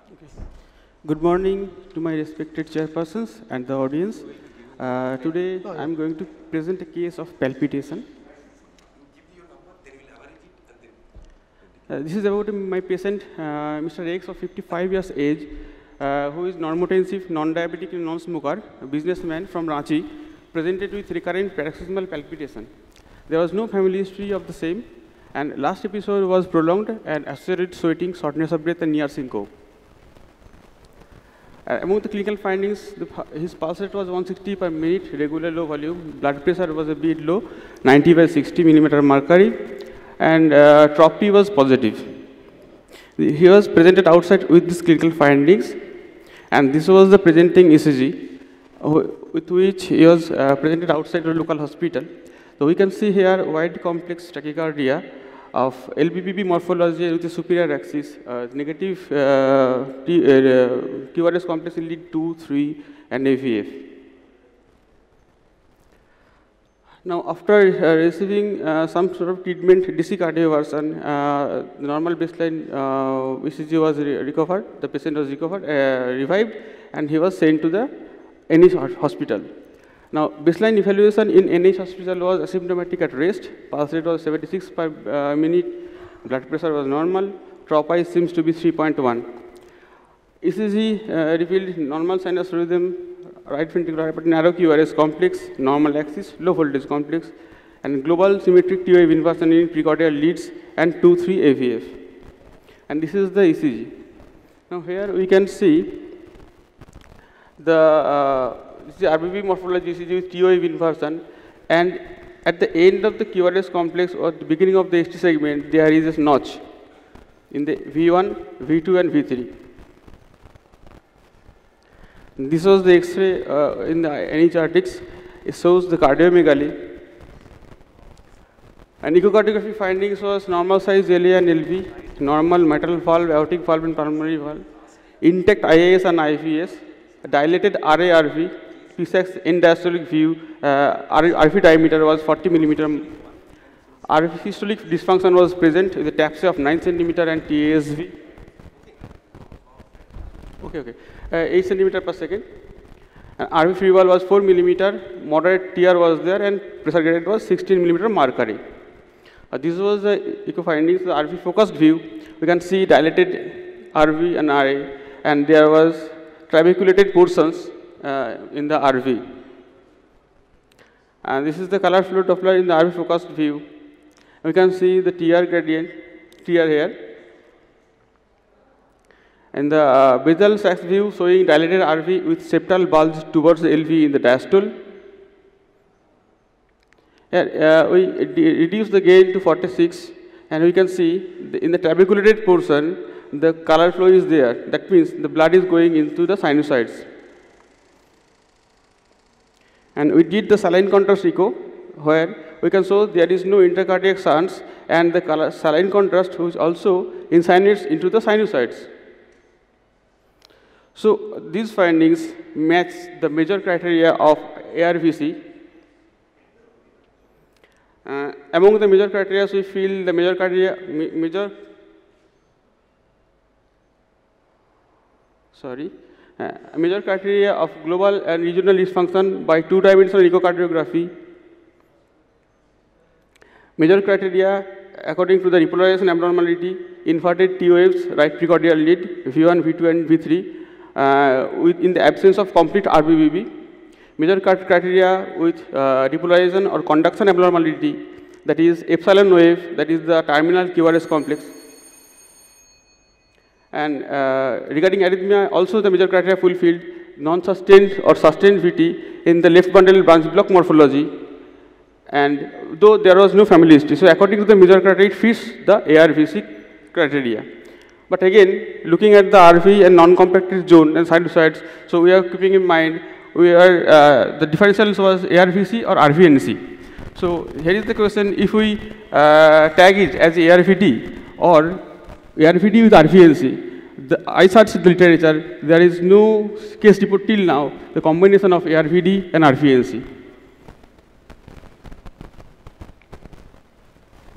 Good morning to my respected chairpersons and the audience. Today, I'm going to present a case of palpitation. This is about my patient, Mr. X of 55 years age, who is normotensive, non-diabetic, and non-smoker, a businessman from Ranchi, presented with recurrent paroxysmal palpitation. There was no family history of the same, and last episode was prolonged and associated sweating, shortness of breath, and near syncope. Among the clinical findings, his pulse rate was 160 per minute, regular low volume. Blood pressure was a bit low, 90 by 60 millimeter mercury, and TROP was positive. He was presented outside with these clinical findings, and this was the presenting ECG, with which he was presented outside the local hospital. So we can see here wide complex tachycardia of LBPP morphology with the superior axis, negative QRS complex in lead 2, 3, and AVF. Now, after receiving some sort of treatment, DC cardioversion, the normal baseline ECG was recovered, the patient was revived, and he was sent to the NH hospital. Now, baseline evaluation in NH hospital was asymptomatic at rest, pulse rate was 76 per minute, blood pressure was normal, TROP seems to be 3.1. ECG revealed normal sinus rhythm, right ventricular hypertrophy, narrow QRS complex, normal axis, low voltage complex, and global symmetric T wave inversion in precordial leads, and 2-3 AVF. And this is the ECG. Now, here we can see this is RBP morphology ECG with T wave inversion, and at the end of the QRS complex or the beginning of the ST segment, there is a notch in the V1, V2, and V3. This was the X-ray in the NH-Arctics. It shows the cardiomegaly. And echocardiography findings was normal size LA and LV, normal mitral valve, aortic valve, and pulmonary valve, intact IAS and IVS, dilated RA-RV, P6 end diastolic view, RV diameter was 40 millimeter. RV systolic dysfunction was present with a TAPSE of 9 centimeter and TASV. 8 centimeter per second. And RV free wall was 4 millimeter, moderate TR was there, and pressure gradient was 16 millimeter mercury. This was the echo findings, the RV focused view. We can see dilated RV and RA, and there was trabeculated portions in the RV. And this is the color flow Doppler in the RV focused view. We can see the TR gradient, TR here. And the basal sac view showing dilated RV with septal bulge towards the LV in the diastole. Here, we reduce the gain to 46, and we can see in the trabeculated portion, the color flow is there. That means the blood is going into the sinusoids. And we did the saline contrast echo, where we can show there is no intracardiac shunts, and the saline contrast which also insinuates into the sinusoids. So these findings match the major criteria of ARVC. Among the major criteria, we feel the major criteria of global and regional dysfunction by two-dimensional echocardiography. Major criteria according to the repolarization abnormality, inverted T waves, right precordial lead, V1, V2, and V3, in the absence of complete RBBB. Major criteria with repolarization or conduction abnormality, that is epsilon wave, that is the terminal QRS complex. And regarding arrhythmia, also the major criteria fulfilled, non-sustained or sustained VT in the left bundle branch block morphology, and though there was no family history. So according to the major criteria, it fits the ARVC criteria. But again, looking at the RV and non-compacted zone and sinusoids, so we are keeping in mind, the differential was ARVC or RVNC. So here is the question, if we tag it as ARVD or ARVD with RVNC, I searched the literature, there is no case report till now, the combination of ARVD and RVNC.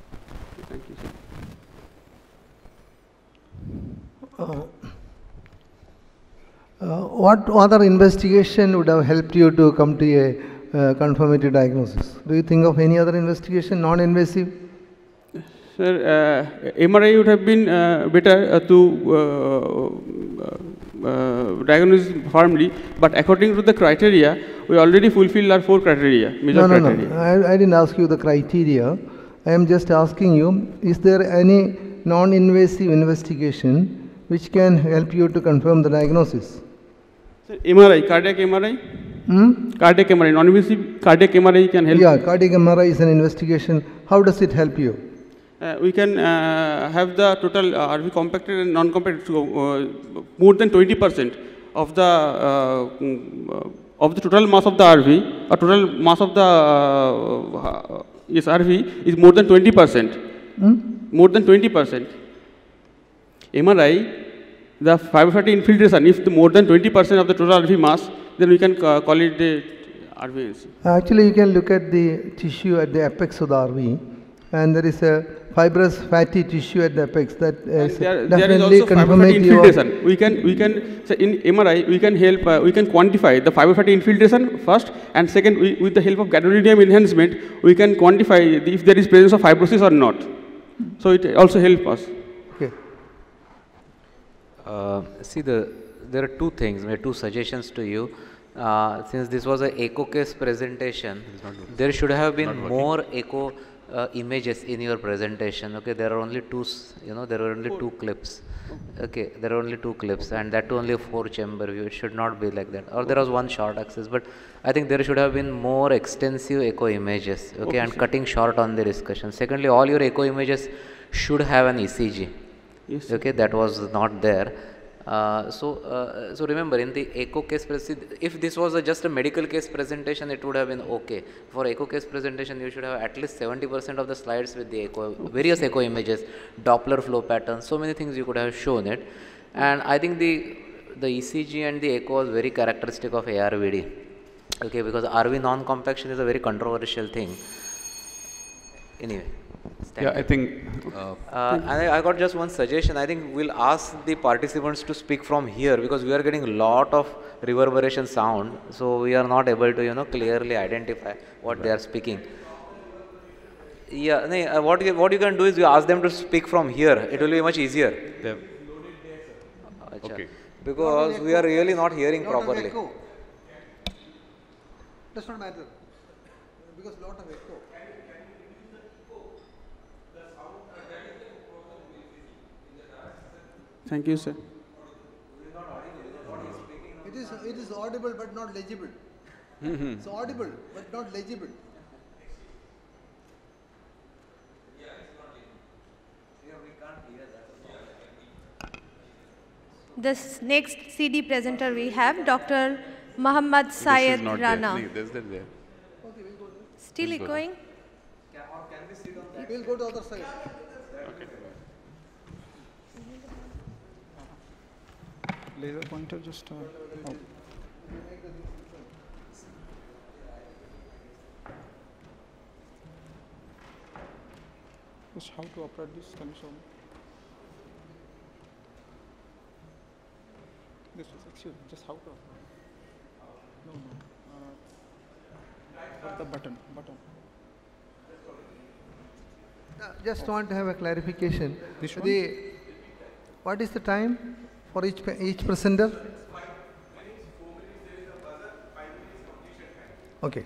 Thank you, sir. what other investigation would have helped you to come to a confirmatory diagnosis? Do you think of any other investigation, non-invasive? Sir, MRI would have been better to diagnose firmly, but according to the criteria, we already fulfill our 4 criteria, major criteria. No. I didn't ask you the criteria. I am just asking you, is there any non-invasive investigation which can help you to confirm the diagnosis? Sir, MRI, cardiac MRI? Cardiac MRI, non-invasive cardiac MRI can help. Yeah, cardiac MRI is an investigation. How does it help you? We can have the total RV compacted and non-compacted more than 20% of the total mass of the RV, or total mass of the RV is more than 20%. More than 20%. MRI, the fiber-fatty infiltration, if more than 20% of the total RV mass, then we can call it the RV. Actually, you can look at the tissue at the apex of the RV, and there is a fibrous fatty tissue at the apex that is definitely confirmative. We can so in MRI we can help we can quantify the fiber fatty infiltration first, and second with the help of gadolinium enhancement we can quantify if there is presence of fibrosis or not. So it also helps us. Okay. See, there are 2 things, 2 suggestions to you. Since this was an echo case presentation, there should have been more echo images in your presentation. Okay, there are only 2, there are only 2 clips. Okay, there are only 2 clips, and that too only a 4-chamber view. It should not be like that. Or there was 1 short axis, but I think there should have been more extensive echo images. Okay, and cutting short on the discussion. Secondly, all your echo images should have an ECG. Yes. Okay, that was not there. So remember, in the echo case, if this was just a medical case presentation, it would have been okay. For echo case presentation, you should have at least 70% of the slides with the echo, various echo images, Doppler flow patterns, so many things you could have shown it. And I think the ECG and the echo was very characteristic of ARVD. Okay, because RV non-compaction is a very controversial thing. Anyway. Yeah, I think. And I got just one suggestion. I think we'll ask the participants to speak from here, because we are getting a lot of reverberation sound. So we are not able to, clearly identify what they are speaking. Yeah, what you can do is you ask them to speak from here. It will be much easier. Okay. Because we are really not hearing properly. Does not matter, because lot of echo. Thank you, sir. It is audible but not legible. It's audible but not legible. This next CD presenter we have Dr. Muhammad Syed Rana. Still echoing? We'll go to other side. Laser pointer just. Just how to operate this? Can you show me? This is excuse me, just how to. No. The button. Just want to have a clarification. This one? What is the time for each presenter? Okay.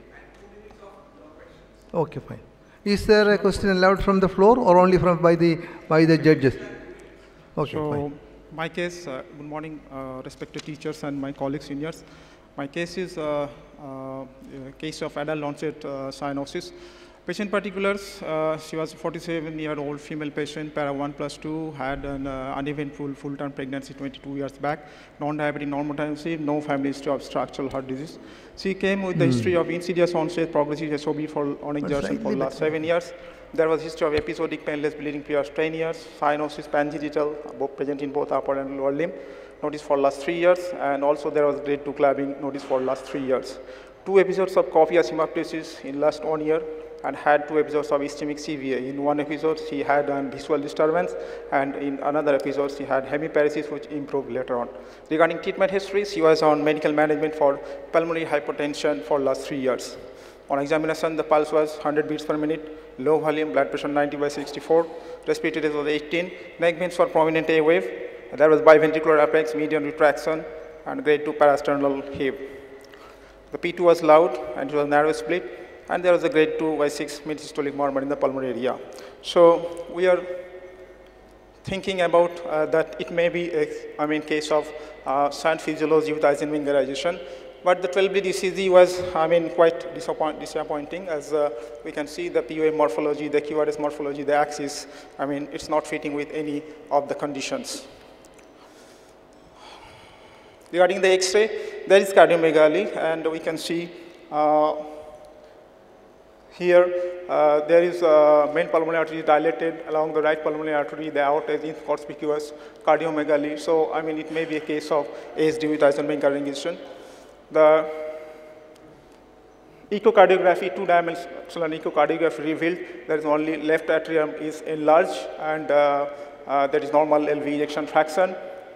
Okay, fine. Is there a question allowed from the floor or only from by the judges? Okay, so, fine. my case, good morning, respected teachers and my colleagues, seniors. My case is a case of adult onset cyanosis. Patient particulars, she was a 47-year-old female patient, para 1+2, had an uneventful full-term pregnancy 22 years back, non-diabetic, non-mortality, no family history of structural heart disease. She came with the history of insidious onset, progressive SOB on exertion for the last 7 years. There was history of episodic painless bleeding periods 10 years, cyanosis, pangenital, both present in both upper and lower limb, noticed for last 3 years, and also there was grade 2 clapping, noticed for last 3 years. 2 episodes of coffee hemoptysis in last 1 year, and had 2 episodes of ischemic CVA. In one episode, she had a visual disturbance, and in another episode, she had hemiparesis, which improved later on. Regarding treatment history, she was on medical management for pulmonary hypertension for last 3 years. On examination, the pulse was 100 beats per minute, low volume, blood pressure 90/64, respiratory rate was 18, neck veins were prominent A wave, there was biventricular apex, median retraction, and grade 2 parasternal heave. The P2 was loud, and it was narrow split, and there was a grade 2 by 6 mid-systolic murmur in the pulmonary area. So we are thinking about that it may be a case of shunt physiology with Eisenmingerization. But the 12-lead ECG was, quite disappointing, as we can see the POA morphology, the QRS morphology, the axis, it's not fitting with any of the conditions. Regarding the X-ray, there is cardiomegaly, and we can see here there is main pulmonary artery dilated along the right pulmonary artery, the aorta is inconspicuous, cardiomegaly. So, it may be a case of ASD with Eisenmenger. The echocardiography, two-dimensional echocardiography revealed there is only left atrium is enlarged, and there is normal LV ejection fraction.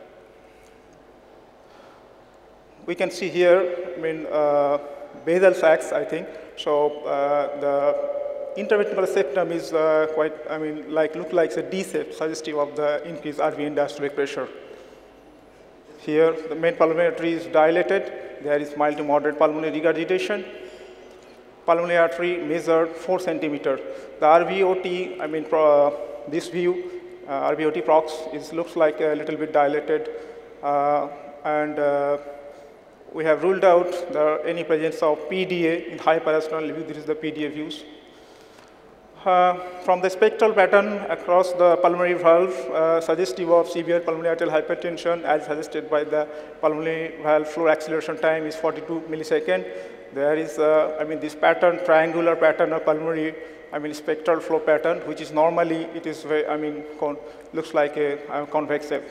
We can see here, basal sacs, I think. So the interventricular septum is quite, look like a D-shape, suggestive of the increased RV and diastolic pressure. Here, the main pulmonary artery is dilated. There is mild to moderate pulmonary regurgitation. Pulmonary artery measured 4 centimeter. The RVOT, this view, RVOT prox looks like a little bit dilated, and we have ruled out any presence of PDA in high parasternal view. This is the PDA views. From the spectral pattern across the pulmonary valve, suggestive of severe pulmonary arterial hypertension, as suggested by the pulmonary valve flow acceleration time is 42 milliseconds. There is, this pattern, triangular pattern of pulmonary, spectral flow pattern, which is normally, it is very, looks like a convex shape.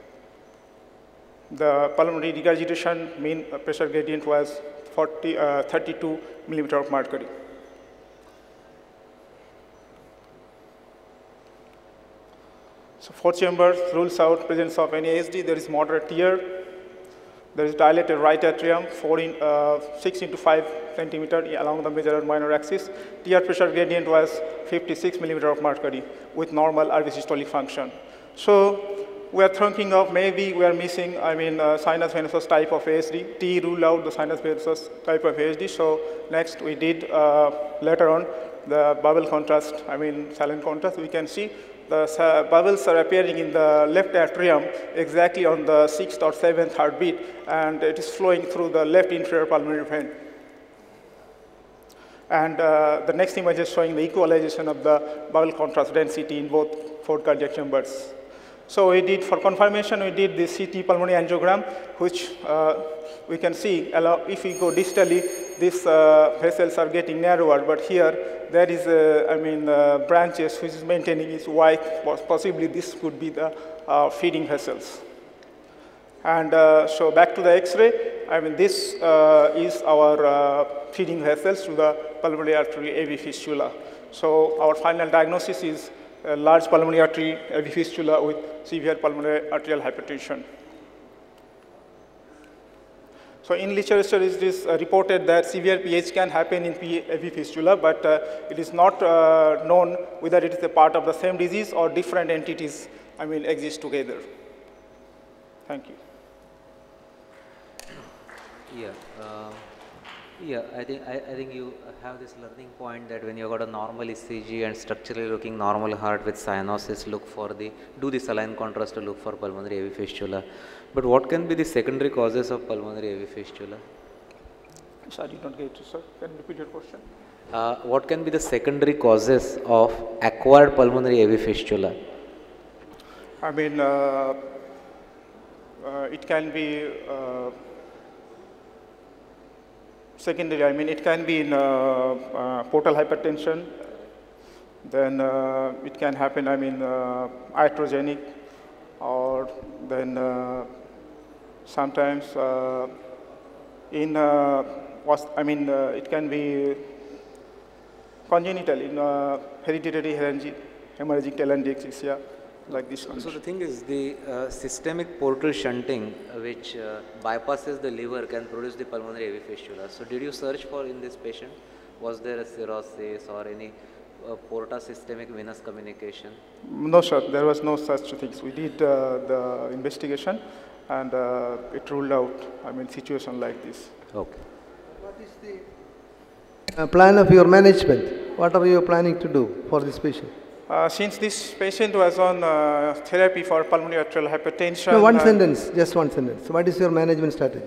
The pulmonary regurgitation mean pressure gradient was 32 millimeter of mercury. So 4 chambers rules out presence of any ASD. There is moderate tear. There is dilated right atrium, 6 into 5 centimeter along the major and minor axis. TR pressure gradient was 56 millimeter of mercury with normal RV systolic function. So we are thinking of maybe we are missing, sinus venosus type of ASD. T rule out the sinus venosus type of ASD. So next we did later on the bubble contrast, saline contrast. We can see the bubbles are appearing in the left atrium exactly on the 6th or 7th heartbeat, and it is flowing through the left inferior pulmonary vein. And the next image is showing the equalization of the bubble contrast density in both 4 cardiac chambers. So we did, for confirmation, we did the CT pulmonary angiogram, which we can see, if we go distally, these vessels are getting narrower, but here there is, branches which is maintaining its Y. Possibly this could be the feeding vessels. And so back to the X-ray, this is our feeding vessels to the pulmonary artery AV fistula. So our final diagnosis is a large pulmonary artery AV fistula with severe pulmonary arterial hypertension. So in literature, it is reported that severe PH can happen in AV fistula, but it is not known whether it is a part of the same disease or different entities, exist together. Thank you. I think you have this learning point that when you got a normal ECG and structurally looking normal heart with cyanosis, do the saline contrast to look for pulmonary AV fistula. But what can be the secondary causes of pulmonary AV fistula? Sorry, I did not get you, sir. Can you repeat your question? What can be the secondary causes of acquired pulmonary AV fistula? It can be secondary, it can be in portal hypertension, then it can happen, iatrogenic, or then sometimes in, it can be congenital in hereditary hemorrhagic telangiectasia, like this So condition. the thing is, the systemic portal shunting, which bypasses the liver, can produce the pulmonary AV fistula. So did you search for in this patient? Was there a cirrhosis or any porta systemic venous communication? No, sir, there was no such things. We did the investigation, and it ruled out, situation like this. Okay. What is the plan of your management? What are you planning to do for this patient? Since this patient was on therapy for pulmonary arterial hypertension. No, one sentence, just one sentence. What is your management strategy?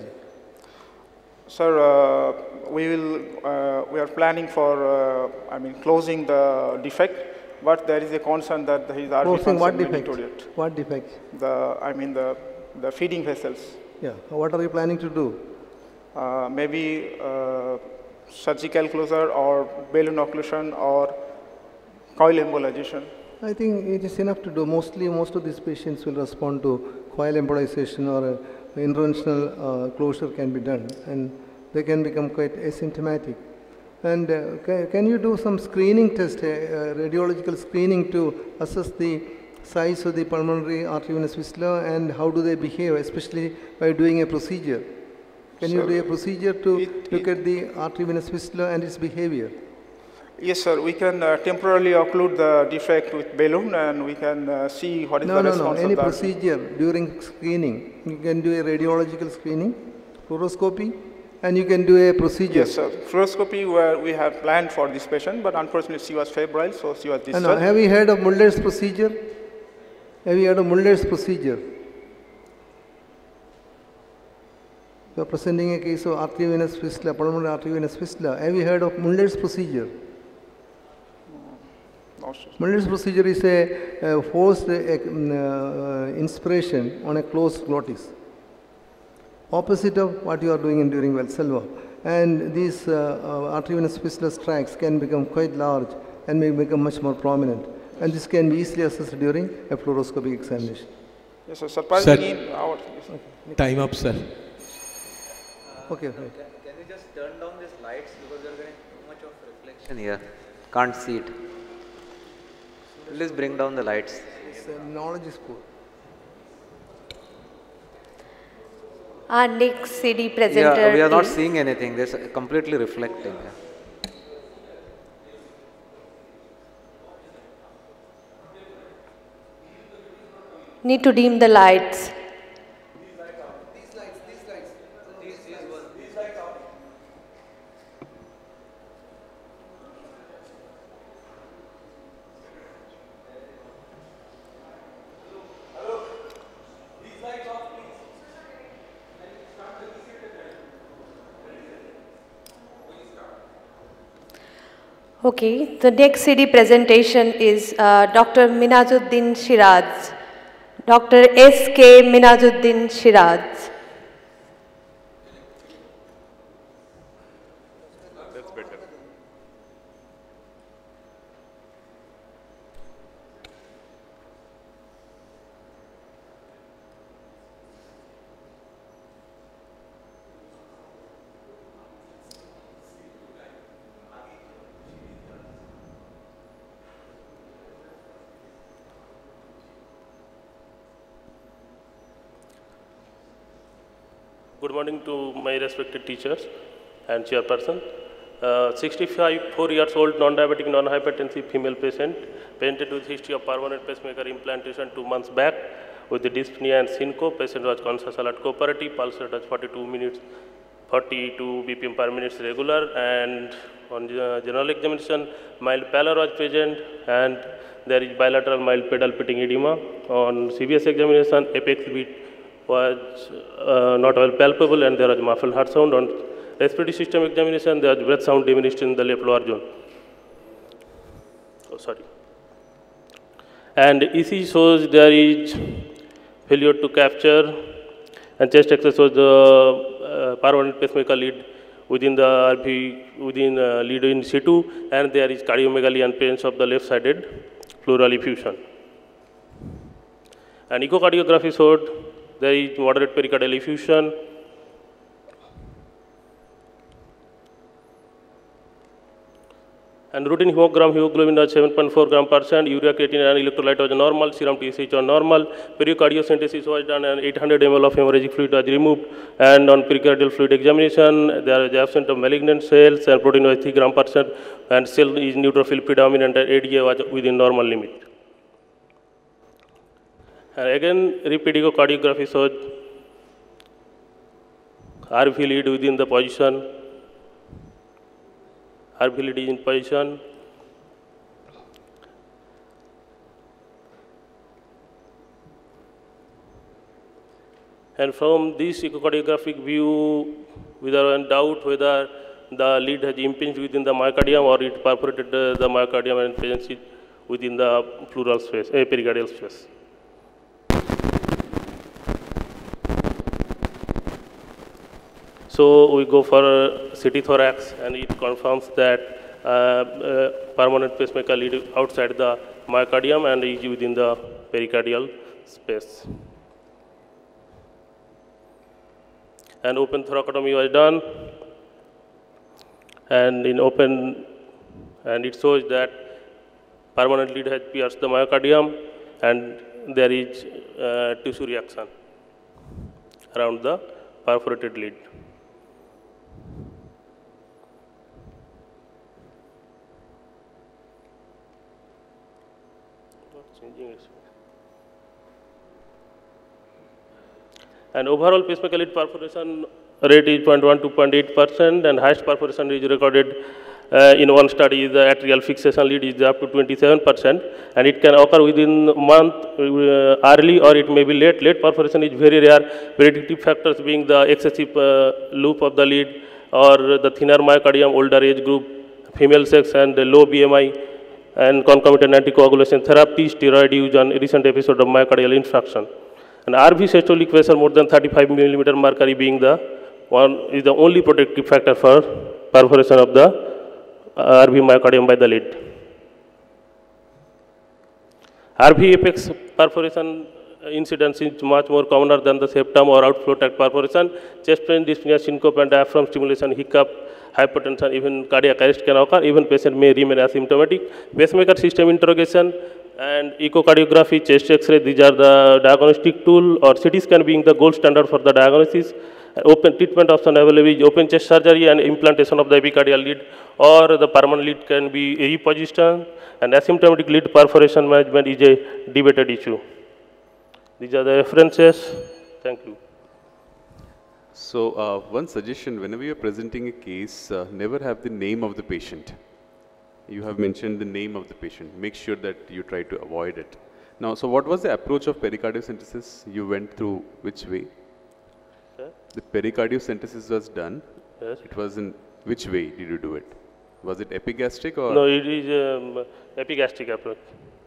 Sir, we are planning for, closing the defect, but there is a concern that his RV Closing what function may defect? deteriorate. What defect? The feeding vessels. Yeah. What are you planning to do? Maybe surgical closure or balloon occlusion or coil embolization. I think it is enough to do. Mostly, most of these patients will respond to coil embolization or interventional closure can be done, and they can become quite asymptomatic. And can you do some screening test, radiological screening to assess the size of the pulmonary arteriovenous fistula and how do they behave, especially by doing a procedure? Can you do a procedure to look at the arteriovenous fistula and its behavior? Yes, sir. We can temporarily occlude the defect with balloon, and we can see what is the response Any of that. procedure during screening, you can do a radiological screening, fluoroscopy, and you can do a procedure. Yes, sir. Fluoroscopy we have planned for this patient, but unfortunately she was febrile, so she was discharged. No, have you heard of Muller's procedure? Have you heard of Muller's procedure? You are presenting a case of arteriovenous fistula, pulmonary arteriovenous fistula. Have you heard of Muller's procedure? No, sir. Muller's procedure is a forced inspiration on a closed glottis, opposite of what you are doing during Valsalva. And these arteriovenous fistula tracts can become quite large and may become much more prominent. And this can be easily assessed during a fluoroscopic examination. Yes, sir. Surprisingly, Time up, sir. Okay, right. Can you just turn down these lights because you're getting too much of reflection here. Can't see it. Please bring down the lights. Knowledge is poor. Our next CD presenter. Yeah, we are not is seeing anything. This is completely reflecting. Need to dim the lights. Okay, the next CD presentation is Dr. Minazuddin Shiraz. Dr. S.K. Minazuddin Shiraz. That's better. Good morning to my respected teachers and chairperson. 65 years old, non-diabetic, non-hypertensive female patient, presented with history of permanent pacemaker implantation 2 months back with the dyspnea and syncope. Patient was conscious, alert, cooperative, pulse rate was 42 BPM per minute regular, and on general examination, mild pallor was present, and there is bilateral mild pedal pitting edema. On CVS examination, apex beat was not well palpable, and there was muffled heart sound. On respiratory system examination, there was breath sound diminished in the left lower zone. Oh, sorry. And EC shows there is failure to capture, and chest X-ray shows the permanent pacemaker lead within the RV, within lead in situ, and there is cardiomegaly and presence of the left-sided pleural effusion. And echocardiography showed there is moderate pericardial effusion. And routine hemoglobin was 7.4 gram percent, urea creatinine and electrolyte was normal, serum TSH was normal, pericardiocentesis was done and 800 ml of hemorrhagic fluid was removed, and on pericardial fluid examination, there was absence of malignant cells and protein was 3 gram percent, and cell is neutrophil predominant and ADA was within normal limit. And again, repeat echocardiography shows RV lead within the position, RV lead is in position, and from this echocardiographic view, without any doubt whether the lead has impinged within the myocardium or it perforated the myocardium and presence it within the pleural space, pericardial space. So we go for CT thorax, and it confirms that permanent pacemaker lead outside the myocardium and is within the pericardial space. And open thoracotomy was done, and in open, and it shows that permanent lead has pierced the myocardium, and there is tissue reaction around the perforated lead. And overall pacemaker lead perforation rate is 0.1 to 0.8%, and highest perforation is recorded in one study. The atrial fixation lead is up to 27%, and it can occur within a month early or it may be late. Late perforation is very rare. Predictive factors being the excessive loop of the lead or the thinner myocardium, older age group, female sex, and the low BMI, and concomitant anticoagulation therapy, steroid use, and recent episode of myocardial infarction. And RV systolic pressure more than 35 millimeter mercury being the one is the only protective factor for perforation of the RV myocardium by the lead. RV apex perforation incidence is much more commoner than the septum or outflow tract perforation. Chest pain, dyspnea, syncope, and diaphragm stimulation, hiccup, hypertension, even cardiac arrest can occur. Even patient may remain asymptomatic. Pacemaker system interrogation and echocardiography, chest X-ray, these are the diagnostic tool, or CT scan being the gold standard for the diagnosis. Open treatment option available is open chest surgery and implantation of the epicardial lead, or the permanent lead can be repositioned, and asymptomatic lead perforation management is a debated issue. These are the references. Thank you. So one suggestion, whenever you're presenting a case, never have the name of the patient. You have mentioned the name of the patient. Make sure that you try to avoid it. Now, so what was the approach of pericardiocentesis? You went through which way? Sir? The pericardiocentesis was done. Yes. It was in which way did you do it? Was it epigastric or? No, it is epigastric approach.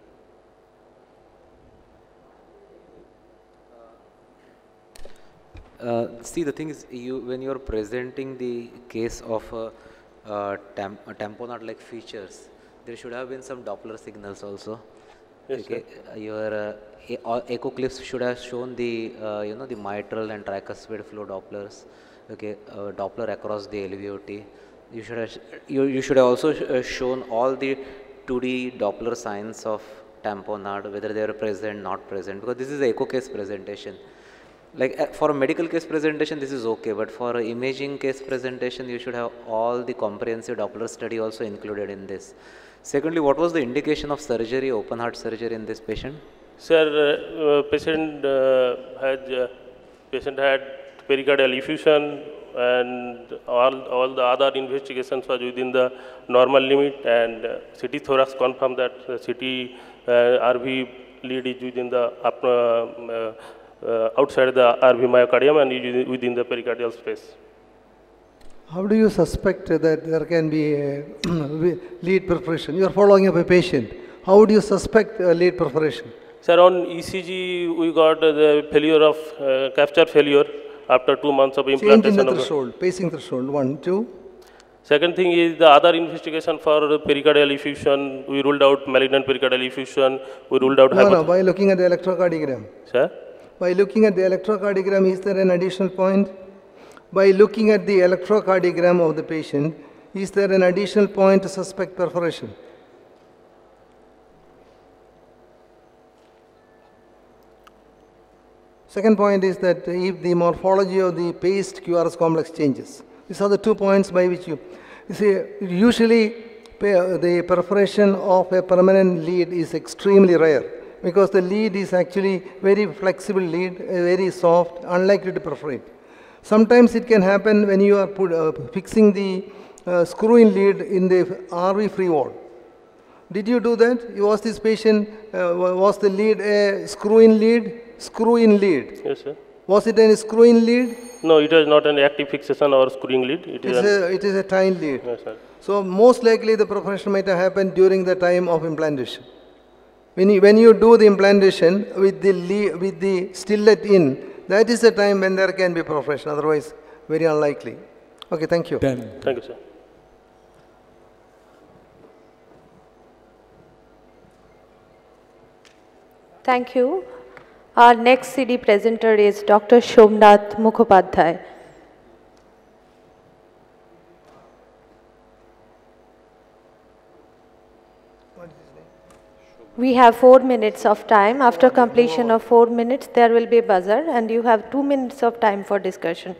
See, the thing is, when you are presenting the case of tamponade-like features, there should have been some Doppler signals also. Yes, okay, your echo clips should have shown the the mitral and tricuspid flow Dopplers. Okay, Doppler across the alveoli. You should have also shown all the 2D Doppler signs of tamponade, whether they are present, not present, because this is the echo case presentation. Like for a medical case presentation, this is okay, but for an imaging case presentation, you should have all the comprehensive Doppler study also included in this. Secondly, what was the indication of surgery, open heart surgery in this patient? Sir, patient had pericardial effusion, and all the other investigations was within the normal limit, and CT thorax confirmed that CT RV lead is within the outside the RV myocardium and within the pericardial space. How do you suspect that there can be a lead perforation? You are following up a patient. How would you suspect a lead perforation? Sir, on ECG, we got the failure of capture failure after 2 months of implantation. Change in the threshold, pacing threshold, 1, 2. Second thing is the other investigation for pericardial effusion. We ruled out malignant pericardial effusion. We ruled out No, by looking at the electrocardiogram. Sir? By looking at the electrocardiogram, is there an additional point? By looking at the electrocardiogram of the patient, is there an additional point to suspect perforation? Second point is that if the morphology of the paste QRS complex changes. These are the 2 points by which you see, usually the perforation of a permanent lead is extremely rare because the lead is actually very flexible lead, very soft, unlikely to perforate. Sometimes it can happen when you are fixing the screw-in lead in the RV free wall. Did you do that? Was this patient, was the lead a screw-in lead? Screw-in lead. Yes, sir. Was it a screw-in lead? No, it was not an active fixation or screwing lead. It is a tine lead. Yes, sir. So most likely the perforation might have happened during the time of implantation. When you do the implantation with the stillet in, that is the time when there can be perforation, otherwise very unlikely. Okay, thank you. Done. Thank you, sir. Thank you. Our next CD presenter is Dr. Shomnath Mukhopadhyay. We have 4 minutes of time. After completion of 4 minutes, there will be a buzzer and you have 2 minutes of time for discussion.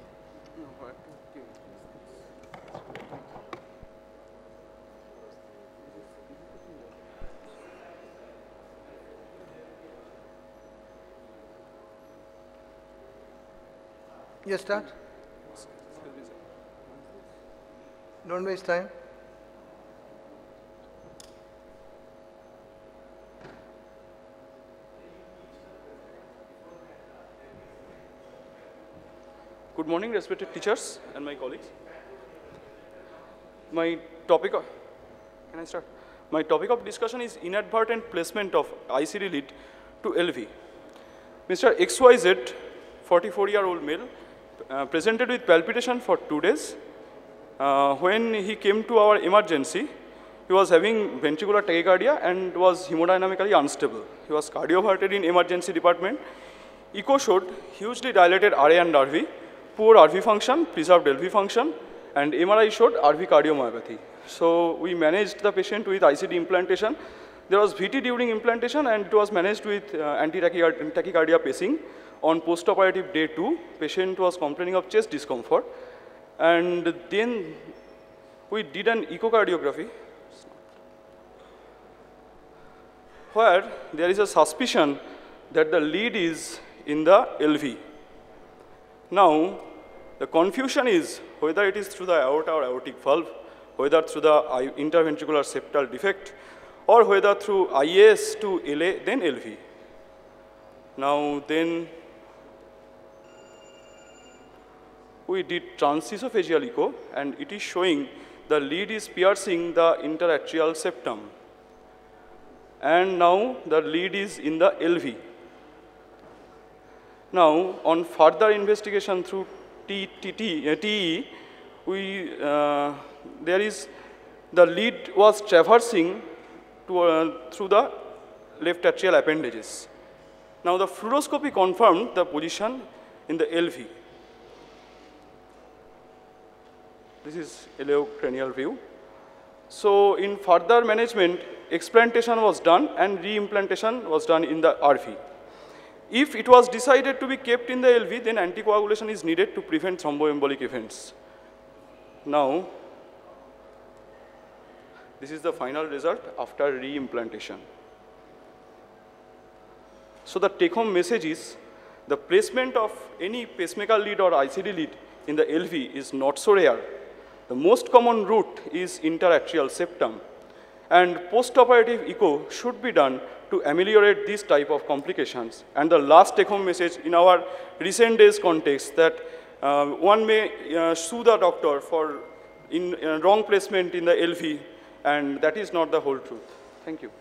Yes, start. Don't waste time. Good morning, respected teachers and my colleagues. My topic of, can I start? My topic of discussion is inadvertent placement of ICD lead to LV. Mr. XYZ, 44-year-old male, presented with palpitation for 2 days. When he came to our emergency, he was having ventricular tachycardia and was hemodynamically unstable. He was cardioverted in emergency department. Echo showed hugely dilated RA and RV, poor RV function, preserved LV function, and MRI showed RV cardiomyopathy. So we managed the patient with ICD implantation. There was VT during implantation and it was managed with anti-tachycardia pacing. On post-operative day 2, patient was complaining of chest discomfort. And then we did an echocardiography where there is a suspicion that the lead is in the LV. Now, the confusion is whether it is through the aorta or aortic valve, whether through the interventricular septal defect, or whether through IAS to LA, then LV. Now, then we did transesophageal echo, and it is showing the lead is piercing the interatrial septum. And now the lead is in the LV. Now, on further investigation through TE, there is the lead was traversing through the left atrial appendages. Now, the fluoroscopy confirmed the position in the LV. This is ileocranial view. So, in further management, explantation was done and reimplantation was done in the RV. If it was decided to be kept in the LV, then anticoagulation is needed to prevent thromboembolic events. Now, this is the final result after reimplantation. So the take-home message is, the placement of any pacemaker lead or ICD lead in the LV is not so rare. The most common route is interatrial septum, and post-operative echo should be done to ameliorate this type of complications. And the last take-home message in our recent days context, that one may sue the doctor for wrong placement in the LV, and that is not the whole truth. Thank you.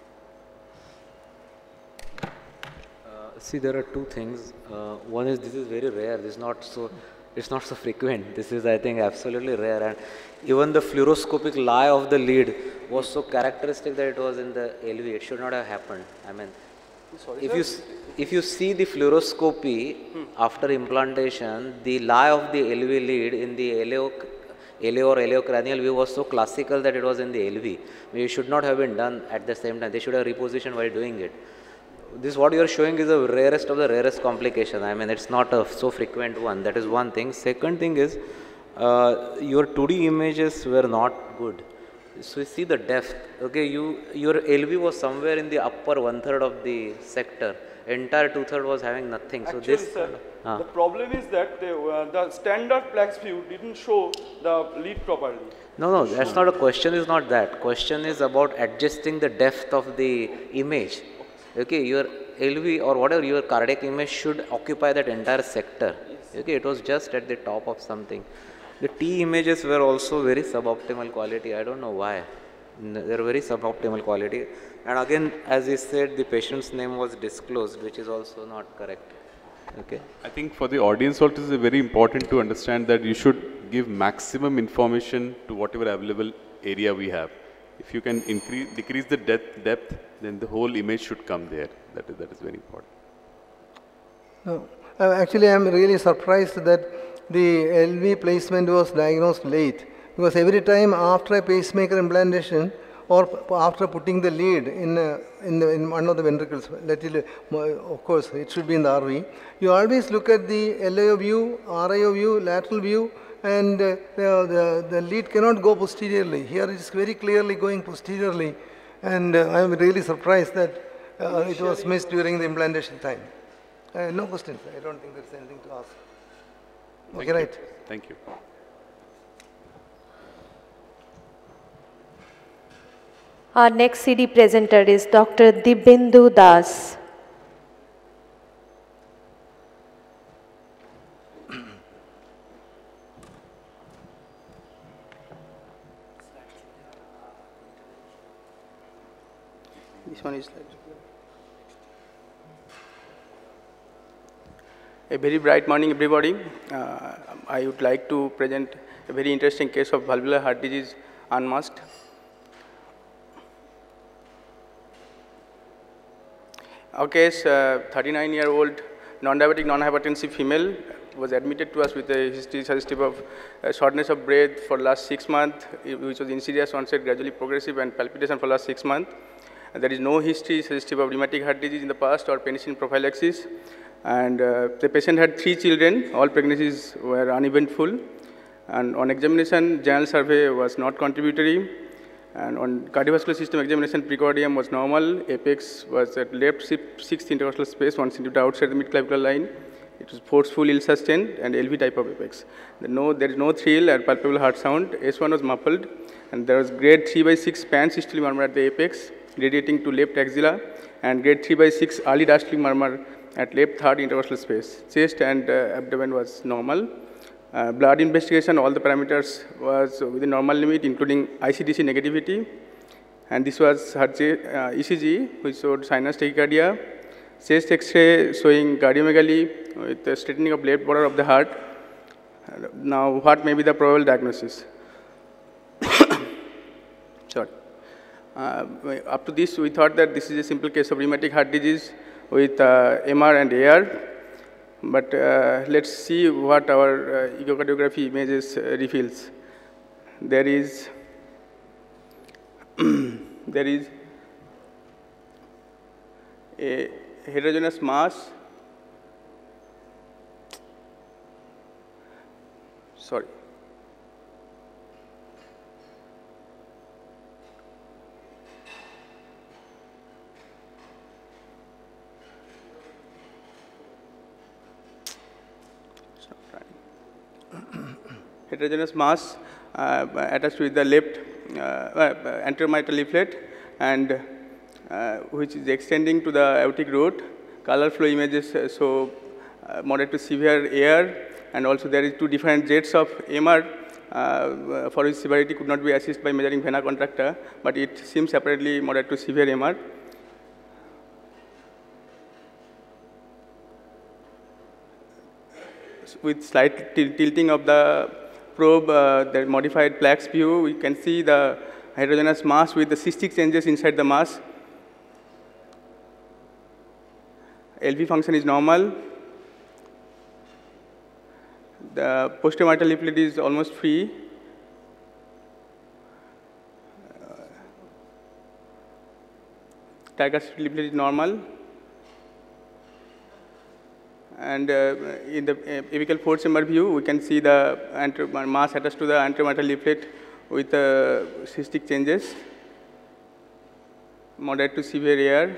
See, there are two things. One is, this is very rare. This is not so. It's not so frequent. This is, I think, absolutely rare. And even the fluoroscopic lie of the lead was so characteristic that it was in the LV. It should not have happened. I mean, if you see the fluoroscopy after implantation, the lie of the LV lead in the LA or aleocranial view was so classical that it was in the LV. It should not have been done at the same time. They should have repositioned while doing it. This what you are showing is the rarest of the rarest complication. I mean, it's not a so frequent one. That is one thing. Second thing is, your 2D images were not good. So you see the depth. Okay, your LV was somewhere in the upper 1/3 of the sector. Entire 2/3 was having nothing. Actually, so this, sir, the problem is that the standard Plex view didn't show the lead properly. No, that's not a question. Is not that. Question is about adjusting the depth of the image. Okay, your LV or whatever your cardiac image should occupy that entire sector. Okay, it was just at the top of something. The T images were also very suboptimal quality. I don't know why. They are very suboptimal quality. And again, as he said, the patient's name was disclosed, which is also not correct. Okay. I think for the audience also it is very important to understand that you should give maximum information to whatever available area we have. If you can decrease the depth, then the whole image should come there. That is very important. No, actually, I am really surprised that the LV placement was diagnosed late, because every time after a pacemaker implantation or after putting the lead in one of the ventricles, of course it should be in the RV, you always look at the LAO view, RIO view, lateral view, and the lead cannot go posteriorly. Here it is very clearly going posteriorly, and I am really surprised that it was missed during the implantation time. No questions. I don't think there's anything to ask. Okay, right. Thank you. Our next CD presenter is Dr. Dibyendu Das. This one is a very bright morning, everybody. I would like to present a very interesting case of valvular heart disease unmasked. Our case, 39-year-old non-diabetic, non-hypertensive female was admitted to us with a history suggestive of shortness of breath for last 6 months, which was insidious onset, gradually progressive, and palpitation for last 6 months. And there is no history suggestive of rheumatic heart disease in the past or penicillin prophylaxis. And the patient had 3 children. All pregnancies were uneventful. And on examination, general survey was not contributory. And on cardiovascular system examination, precordium was normal. Apex was at left 6th intercostal space, 1 centimeter outside the midclavicular line. It was forceful, ill-sustained, and LV type of apex. There is no thrill or palpable heart sound. S1 was muffled, and there was grade 3/6 pan-systolic murmur at the apex, radiating to left axilla, and grade 3/6 early diastolic murmur at left third intercostal space. Chest and abdomen was normal. Blood investigation, all the parameters was within normal limit, including ICDC negativity. And this was her ECG, which showed sinus tachycardia. Chest X-ray showing cardiomegaly with the straightening of left border of the heart. Now, what may be the probable diagnosis? Sorry. Up to this, we thought that this is a simple case of rheumatic heart disease with MR and AR. But let's see what our echocardiography images reveals. There is a heterogeneous mass. Sorry. Heterogeneous mass attached with the left anterior mitral leaflet, and which is extending to the aortic root. Color flow images show moderate to severe AR, and also there is 2 different jets of MR for which severity could not be assessed by measuring vena contracta, but it seems separately moderate to severe MR. With slight tilting of the probe, the modified Plex view, we can see the heterogeneous mass with the cystic changes inside the mass. LV function is normal. The posterior mitral leaflet is almost free. tricuspid leaflet is normal. And in the apical four-chamber view, we can see the mass attached to the anteromytral leaflet with cystic changes, moderate to severe AR.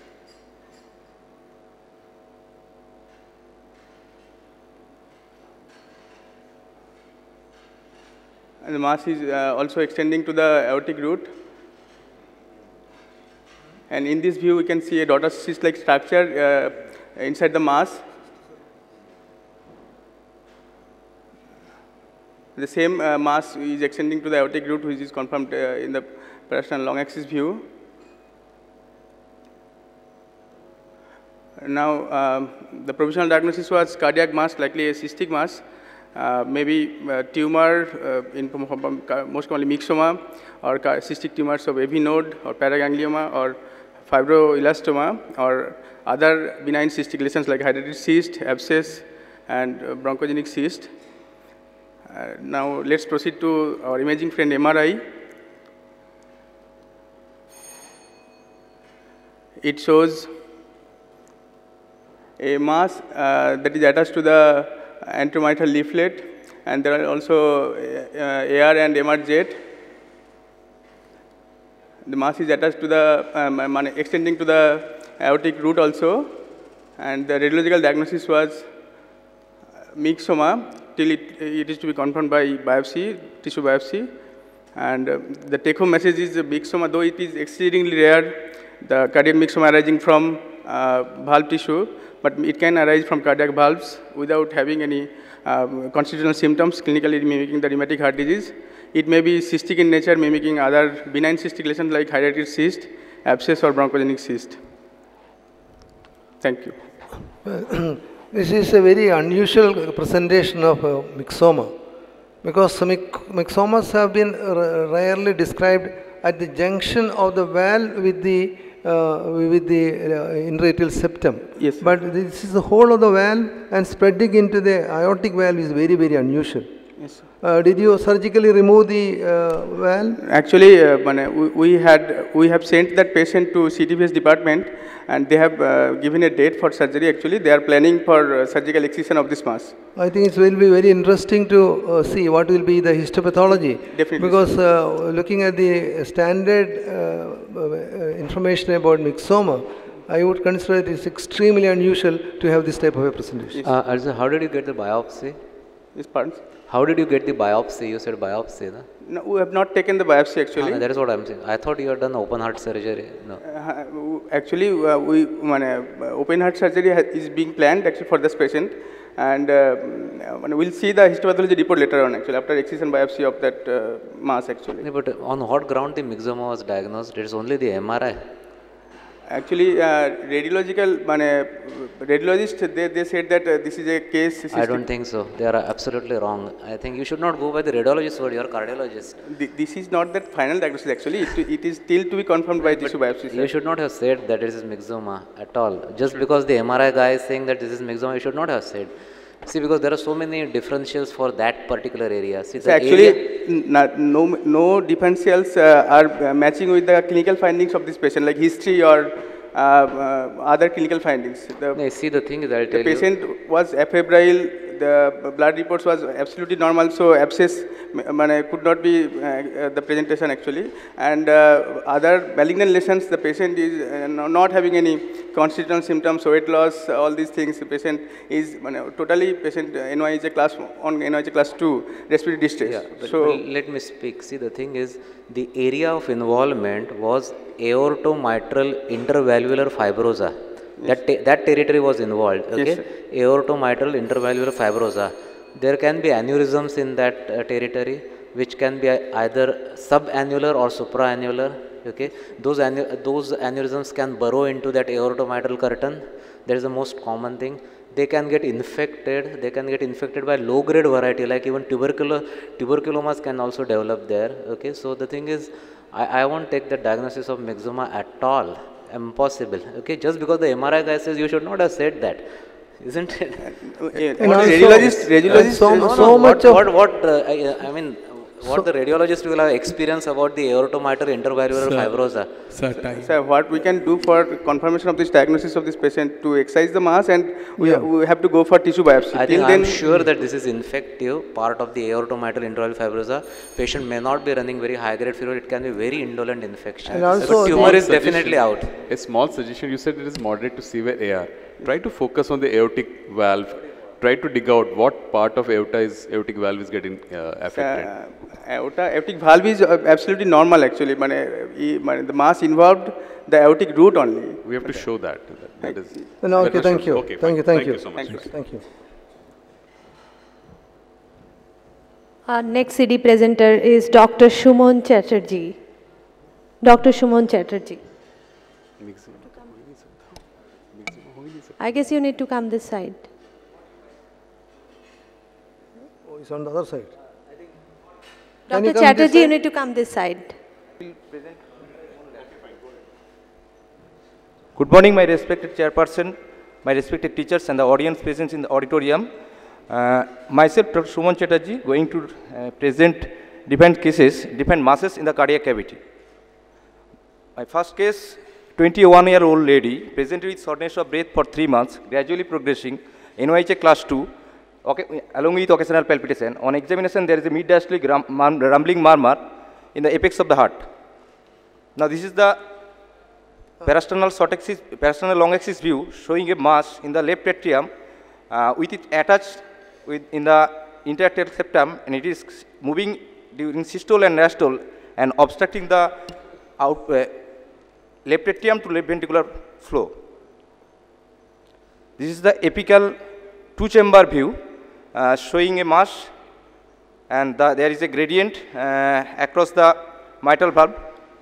And the mass is also extending to the aortic root. And in this view, we can see a daughter cyst-like structure inside the mass. The same mass is extending to the aortic root, which is confirmed in the parasternal long axis view. Now, the provisional diagnosis was cardiac mass, likely a cystic mass, maybe tumor, most commonly myxoma, or cystic tumors of AV node, or paraganglioma, or fibroelastoma, or other benign cystic lesions like hydatid cyst, abscess, and bronchogenic cyst. Now, let's proceed to our imaging friend MRI. It shows a mass that is attached to the anteromytral leaflet, and there are also AR and MRZ. The mass is attached to the, extending to the aortic root also, and the radiological diagnosis was myxoma till it is to be confirmed by biopsy, tissue biopsy. And the take-home message is myxoma, though it is exceedingly rare, the cardiac myxoma arising from valve tissue, but it can arise from cardiac valves without having any constitutional symptoms, clinically mimicking the rheumatic heart disease. It may be cystic in nature, mimicking other benign cystic lesions like hydatid cyst, abscess, or bronchogenic cyst. Thank you. This is a very unusual presentation of myxoma, because myxomas have been rarely described at the junction of the valve with the intraatrial septum. Yes. But this is the whole of the valve, and spreading into the aortic valve is very, very unusual. Yes. Did you surgically remove the valve? Actually, we have sent that patient to CTVS department, and they have given a date for surgery. Actually, they are planning for surgical excision of this mass. I think it will be very interesting to see what will be the histopathology. Definitely. Because looking at the standard information about myxoma, I would consider it is extremely unusual to have this type of a presentation. Also, how did you get the biopsy? Yes, pardon? How did you get the biopsy? You said biopsy, no? No, we have not taken the biopsy actually. No, that is what I am saying. I thought you had done open heart surgery. No. Actually, open heart surgery is being planned actually for this patient, and we'll see the histopathology report later on actually, after excision biopsy of that mass actually. Yeah, but on what ground the myxoma was diagnosed? It is only the MRI. Actually, radiological, radiologists, they said that this is a case. I don't think so. They are absolutely wrong. I think you should not go by the radiologist word. You are a cardiologist. This is not that final diagnosis actually. It is still to be confirmed by tissue biopsy. You should not have said that it is myxoma at all. Just because the MRI guy is saying that this is myxoma, you should not have said. See, because there are so many differentials for that particular area. See, so actually, no differentials are matching with the clinical findings of this patient, like history or other clinical findings. See, the thing is, I'll tell you. The patient was afebrile, the blood reports was absolutely normal, so abscess could not be the presentation actually. And other malignant lesions, the patient is not having any constitutional symptoms, weight loss, all these things. The patient is totally NYHA class on NYHA class 2 respiratory distress. Yeah, but let me speak. See, the thing is, the area of involvement was aortomitral intervalvular fibrosa. Yes. That territory was involved. Okay, yes, aortomitral intervalvular fibrosa. There can be aneurysms in that territory, which can be either subannular or supraannular. Okay, those aneurysms can burrow into that aortomitral curtain. That is the most common thing. They can get infected. They can get infected by low-grade variety, like even tuberculomas can also develop there. Okay, so the thing is, I won't take the diagnosis of myxoma at all. Impossible. Okay, just because the MRI guy says, you should not have said that, isn't it? Radiologist. I mean, what the radiologist will have experience about the aortomitral intervalvular fibrosa. Sir, what we can do for confirmation of this diagnosis of this patient, to excise the mass, and we have to go for tissue biopsy. I think I'm sure that this is infective, part of the aortomitral intervalvular fibrosa. Patient may not be running very high grade fever, it can be very indolent infection. And also the tumor is definitely out. A small suggestion, you said it is moderate to severe AR. Try to focus on the aortic valve. Try to dig out what part of aortic valve is getting affected. Aortic valve is absolutely normal actually. The mass involved the aortic root only. We have to show that. That is. No, okay, thank you. Okay, thank you. thank you so much. Thank you. Our next CD presenter is Dr. Shumon Chatterjee. Dr. Shumon Chatterjee. I guess you need to come this side. Oh, it's on the other side. Dr. Chatterjee, you need to come this side. Good morning, my respected chairperson, my respected teachers and the audience present in the auditorium. Myself, Dr. Shumon Chatterjee, going to present different masses in the cardiac cavity. My first case, 21-year-old lady, presented with shortness of breath for 3 months, gradually progressing, NYHA class 2, along with occasional palpitation. On examination, there is a mid-diastolic rumbling murmur in the apex of the heart. Now, this is the parasternal long axis view showing a mass in the left atrium with it attached in the interarterial septum, and it is moving during systole and diastole and obstructing the left atrium to left ventricular flow. This is the apical two-chamber view showing a mass, and there is a gradient across the mitral valve.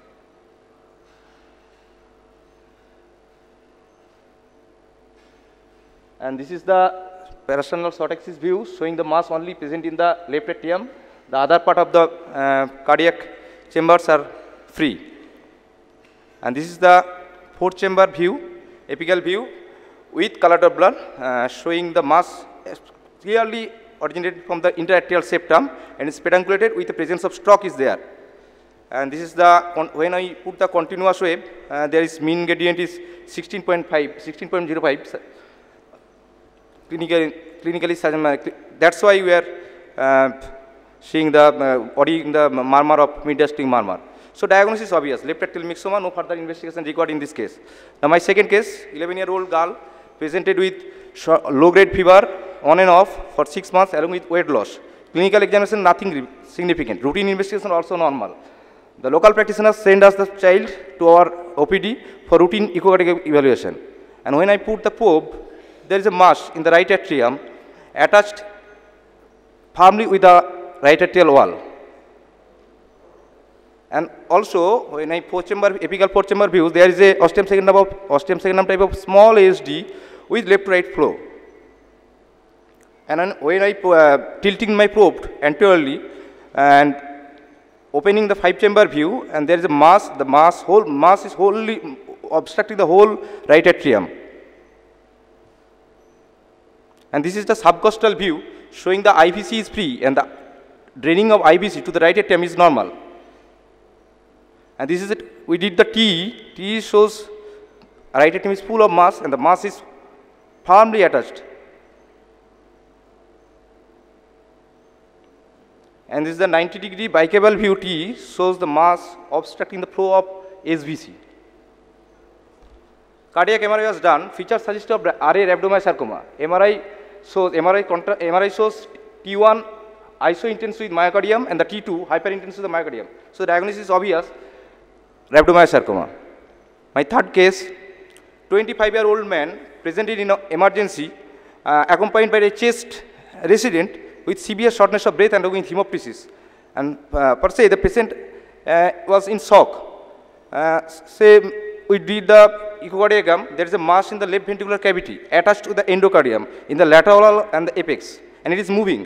And this is the parasternal short axis view showing the mass only present in the left atrium. The other part of the cardiac chambers are free. And this is the fourth chamber view, apical view with color Doppler showing the mass clearly originated from the interarterial septum and is pedunculated with the presence of stroke is there. And this is the, when I put the continuous wave, there is mean gradient is 16.05. Clinically, that's why we are seeing the murmur of mid-diastolic murmur. So diagnosis is obvious, left atrial myxoma, no further investigation required in this case. Now my second case, 11-year-old girl presented with low-grade fever on and off for 6 months along with weight loss. Clinical examination, nothing significant. Routine investigation also normal. The local practitioner sent us the child to our OPD for routine echocardiographic evaluation. And when I put the probe, there is a mass in the right atrium attached firmly with the right atrial wall. And also, when I apical fourth chamber view, there is a ostium sagittum type of small ASD with left to right flow. And then when I tilting my probe anteriorly and opening the 5-chamber view, and there is a mass, whole mass is wholly obstructing the whole right atrium. And this is the subcostal view showing the IVC is free and the draining of IVC to the right atrium is normal. And this is it. We did the TE. TE shows right atrium is full of mass and the mass is firmly attached. And this is the 90-degree bicable view TE shows the mass obstructing the flow of SVC. Cardiac MRI was done. Features suggestive of RA rhabdomyosarcoma. MRI shows T1 isointensive with myocardium and the T2 hyperintensive with the myocardium. So the diagnosis is obvious, rhabdomyosarcoma. My third case, 25-year-old man presented in emergency accompanied by a chest resident with severe shortness of breath and with hemoptysis. And per se, the patient was in shock. We did the echocardiogram. There is a mass in the left ventricular cavity attached to the endocardium in the lateral and the apex, and it is moving.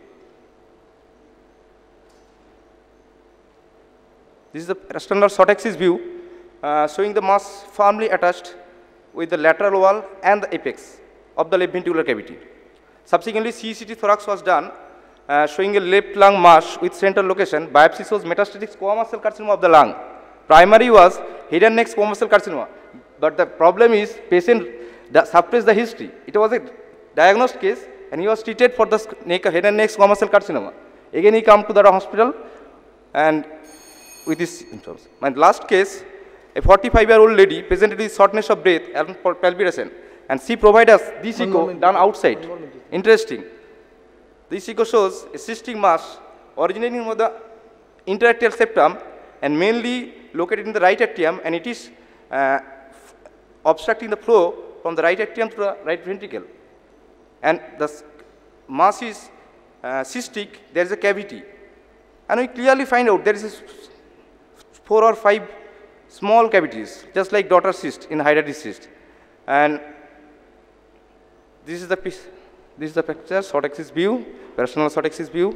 This is the parasternal short axis view showing the mass firmly attached with the lateral wall and the apex of the left ventricular cavity. Subsequently, CECT thorax was done showing a left lung mass with central location. Biopsy shows metastatic squamous cell carcinoma of the lung. Primary was head and neck squamous cell carcinoma. But the problem is patient suppressed the history. It was a diagnosed case and he was treated for the head and neck squamous cell carcinoma. Again he come to the hospital and with these symptoms. My last case, a 45-year-old lady presented with shortness of breath and palpitation, and she provided us this echo done outside. Interesting. This echo shows a cystic mass originating from the interatrial septum and mainly located in the right atrium, and it is obstructing the flow from the right atrium to the right ventricle. And the mass is cystic, there is a cavity. And we clearly find out there is 4 or 5 small cavities, just like daughter cyst in hydatid cyst. And this is the piece. This is the picture, short axis view, personal short axis view.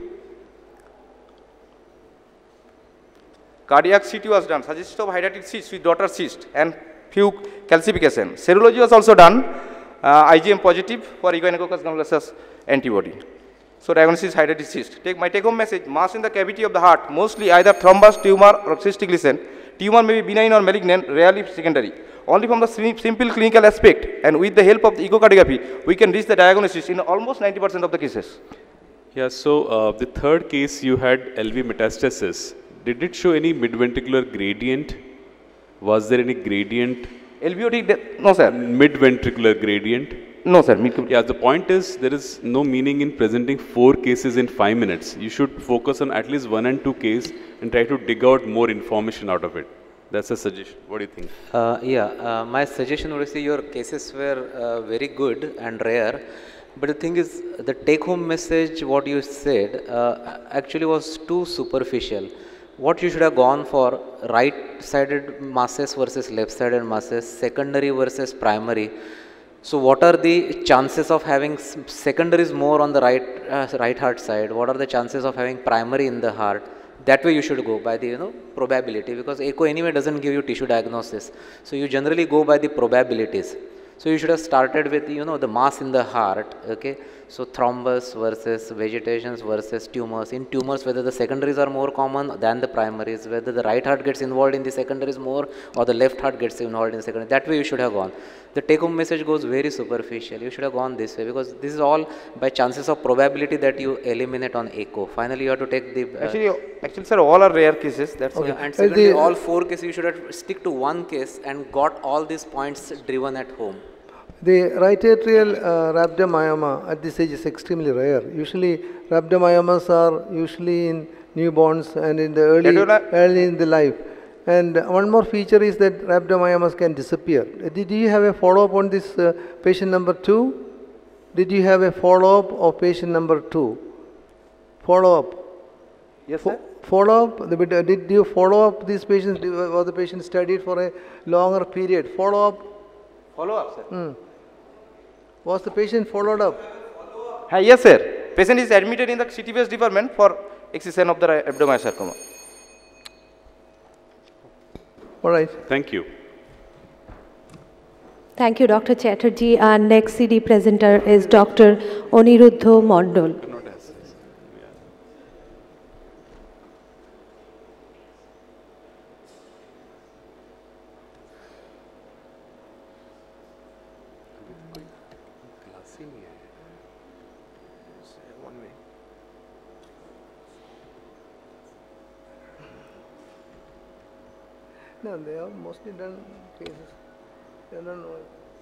Cardiac CT was done, suggestion of hydatid cyst with daughter cyst and few calcification. Serology was also done, IgM positive for Echinococcus gamma antibody. So diagnosis is hydatid cyst. My take-home message: mass in the cavity of the heart, mostly either thrombus, tumor, or cystic lesion. Tumor may be benign or malignant, rarely secondary. Only from the simple clinical aspect and with the help of the echocardiography, we can reach the diagnosis in almost 90% of the cases. Yeah, so the third case you had LV metastasis. Did it show any midventricular gradient? Was there any gradient? LVOT, no sir. Midventricular gradient? No sir. Yeah, the point is there is no meaning in presenting 4 cases in 5 minutes. You should focus on at least 1 and 2 cases and try to dig out more information out of it. That's a suggestion. What do you think? My suggestion would say your cases were very good and rare. But the thing is, the take-home message, what you said, actually was too superficial. What you should have gone for, right-sided masses versus left-sided masses, secondary versus primary. So what are the chances of having secondaries more on the right heart side? What are the chances of having primary in the heart? That way you should go by the probability, because echo anyway doesn't give you tissue diagnosis. So you generally go by the probabilities. So you should have started with the mass in the heart, okay? So thrombus versus vegetations versus tumors. In tumors, whether the secondaries are more common than the primaries, whether the right heart gets involved in the secondaries more or the left heart gets involved in the secondary. That way you should have gone. The take-home message goes very superficial. You should have gone this way, because this is all by chances of probability that you eliminate on echo. Finally, you have to take the... Actually, sir, all are rare cases. That's okay. And secondly, all 4 cases, you should have stick to 1 case and got all these points driven at home. The right atrial rhabdomyoma at this age is extremely rare. Usually, rhabdomyomas are usually in newborns and in the early in the life. And one more feature is that rhabdomyomas can disappear. Did you have a follow-up on this patient number 2? Did you have a follow-up of patient number 2? Follow-up. Yes, sir. Follow-up. Did you follow up these patients? Was the patient studied for a longer period? Follow-up. Follow-up, sir. Was the patient followed up? Yes, sir. Patient is admitted in the CTVS department for excision of the rhabdomyosarcoma. All right. Thank you. Thank you, Dr. Chatterjee. Our next CD presenter is Dr. Aniruddha Mondol. No, they have mostly done cases. They don't know.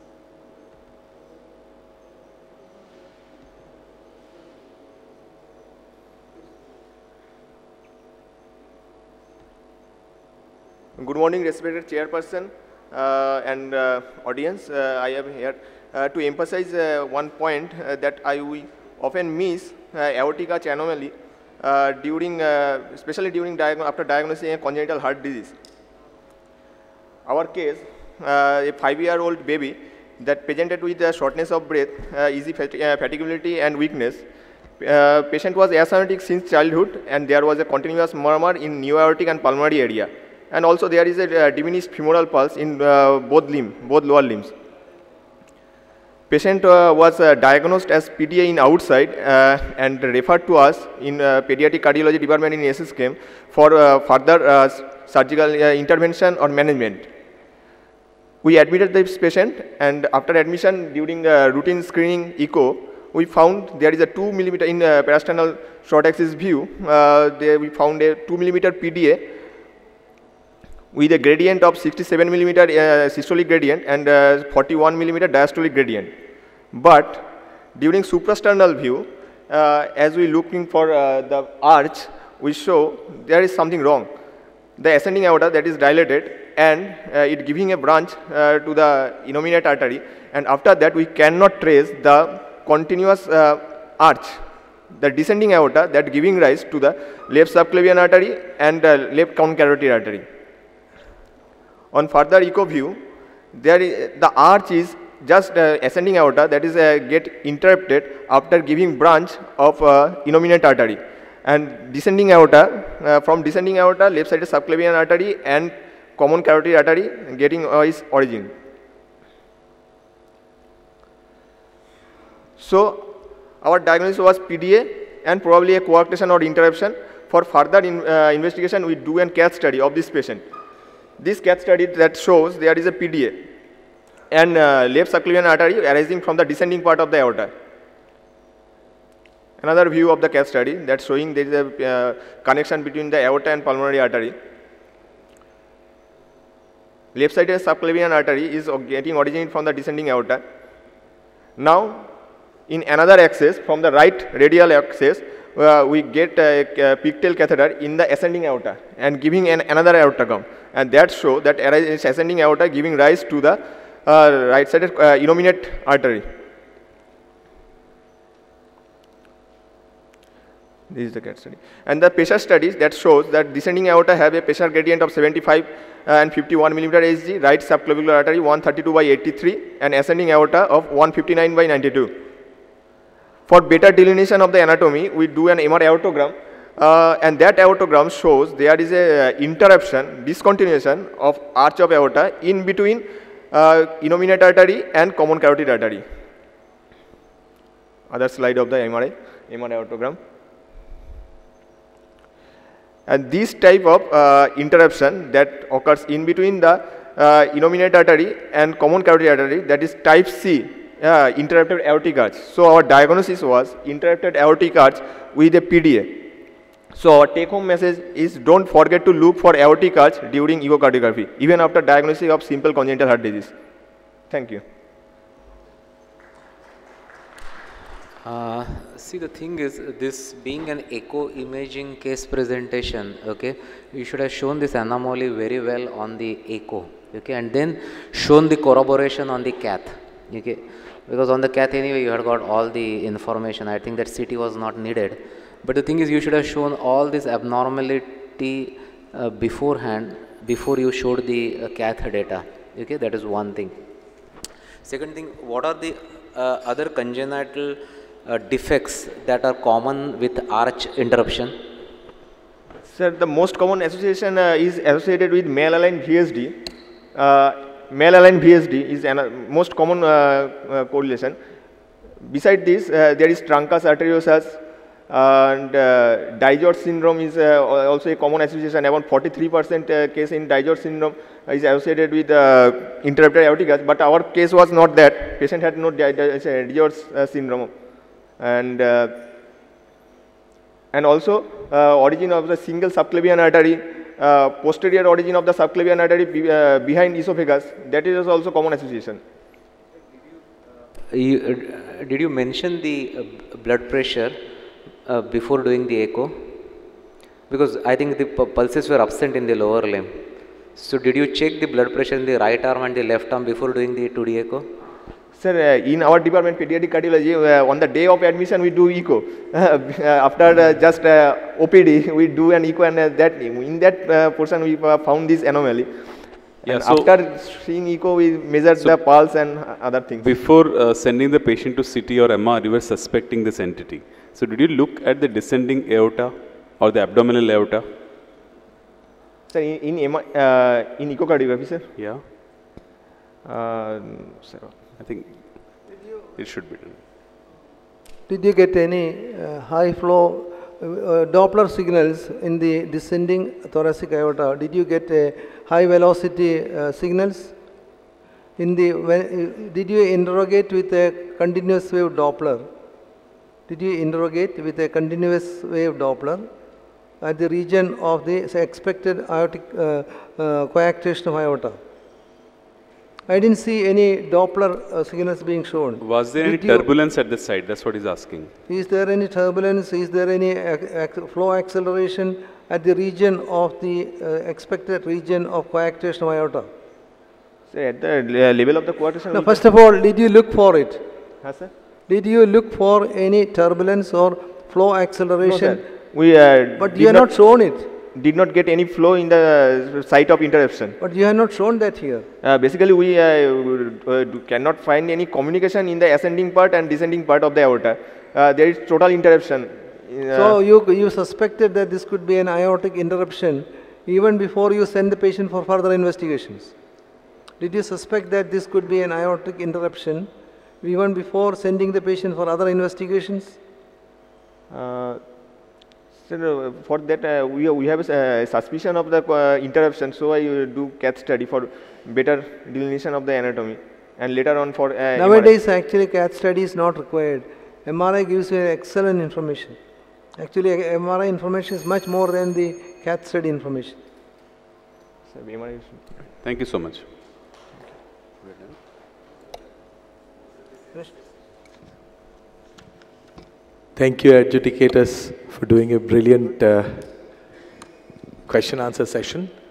Good morning, respected chairperson and audience. I am here to emphasize one point that we often miss aortic anomaly during, especially during after diagnosing a congenital heart disease. Our case, a 5-year-old baby that presented with shortness of breath, easy fatigability and weakness. Patient was asthmatic since childhood, and there was a continuous murmur in neo-aortic and pulmonary area. And also there is a diminished femoral pulse in both lower limbs. Patient was diagnosed as PDA in outside and referred to us in pediatric cardiology department in SSKM for further surgical intervention or management. We admitted this patient, and after admission during the routine screening echo, we found there is a 2 mm in parasternal short axis view. There we found a 2 mm PDA with a gradient of 67 mm systolic gradient and 41 mm diastolic gradient. But during suprasternal view, as we looking for the arch, we show there is something wrong. The ascending aorta that is dilated and it giving a branch to the innominate artery, and after that we cannot trace the continuous arch, the descending aorta that giving rise to the left subclavian artery and left common carotid artery. On further echo view, there is, the arch is just ascending aorta that is get interrupted after giving branch of innominate artery, and descending aorta, from descending aorta left sided subclavian artery and common carotid artery getting its origin. So our diagnosis was PDA and probably a coarctation or interruption. For further investigation, we do a cath study of this patient. This cath study that shows there is a PDA and left subclavian artery arising from the descending part of the aorta. Another view of the cath study that showing there is a connection between the aorta and pulmonary artery. Left sided subclavian artery is getting originated from the descending aorta. Now, in another axis, from the right radial axis, we get a pigtail catheter in the ascending aorta and giving another aortogram, and that show that ascending aorta giving rise to the right sided innominate artery. This is the case study. And the pressure studies that shows that descending aorta have a pressure gradient of 75 and 51 mm Hg, right subclavicular artery 132 by 83, and ascending aorta of 159 by 92. For better delineation of the anatomy, we do an MR aortogram, and that aortogram shows there is a interruption, discontinuation of arch of aorta in between innominate artery and common carotid artery. Other slide of the MR aortogram. And this type of interruption that occurs in between the innominate artery and common carotid artery, that is type C, interrupted aortic arch. So our diagnosis was interrupted aortic arch with a PDA. So our take home message is don't forget to look for aortic arch during echocardiography, even after diagnosis of simple congenital heart disease. Thank you. See, the thing is, this being an echo imaging case presentation, okay, you should have shown this anomaly very well on the echo, okay, and then shown the corroboration on the cath, okay, because on the cath anyway you had got all the information. I think that CT was not needed, but the thing is, you should have shown all this abnormality beforehand, before you showed the cath data, okay, that is one thing. Second thing, what are the other congenital defects that are common with arch interruption? Sir, the most common association is associated with male-aligned VSD. Male-aligned VSD is the most common correlation. Beside this, there is truncus arteriosus, and Dijot syndrome is also a common association. About 43% case in Dijot syndrome is associated with interrupted aortic arch, but our case was not that. Patient had no Dijot syndrome. And also origin of the single subclavian artery, posterior origin of the subclavian artery behind esophagus, that is also common association. Did you mention the blood pressure before doing the echo? Because I think the pulses were absent in the lower limb. So did you check the blood pressure in the right arm and the left arm before doing the 2D echo? Sir, in our department, pediatric cardiology, on the day of admission, we do echo. After just OPD, we do an echo, and in that portion, we found this anomaly. Yeah, so after seeing echo, we measured the pulse and other things. Before sending the patient to CT or MR, you were suspecting this entity. So did you look at the descending aorta or the abdominal aorta? Sir, in echocardiography, sir? Yeah. Sir, I think it should be done. Did you get any high flow Doppler signals in the descending thoracic aorta? Did you get high velocity signals? Did you interrogate with a continuous wave Doppler? Did you interrogate with a continuous wave Doppler at the region of the expected aortic coarctation of aorta? I didn't see any Doppler signals being shown. Was there any turbulence at the site? That's what he's asking. Is there any turbulence? Is there any flow acceleration at the region of the expected region of coarctation of aorta? So at the level of the coarctation? No, first of all, did you look for it? Yes, sir. Did you look for any turbulence or flow acceleration? No, sir. But you have not shown it. Did not get any flow in the site of interruption. But you have not shown that here. Basically, we cannot find any communication in the ascending part and descending part of the aorta. There is total interruption. So you suspected that this could be an aortic interruption even before you send the patient for further investigations. Did you suspect that this could be an aortic interruption even before sending the patient for other investigations? So for that, we have a suspicion of the interruption, so I do cath study for better delineation of the anatomy, and later on for nowadays MRI. Actually cath study is not required. MRI gives you excellent information. Actually MRI information is much more than the cath study information. Thank you so much. Thank you, adjudicators, for doing a brilliant question-answer session.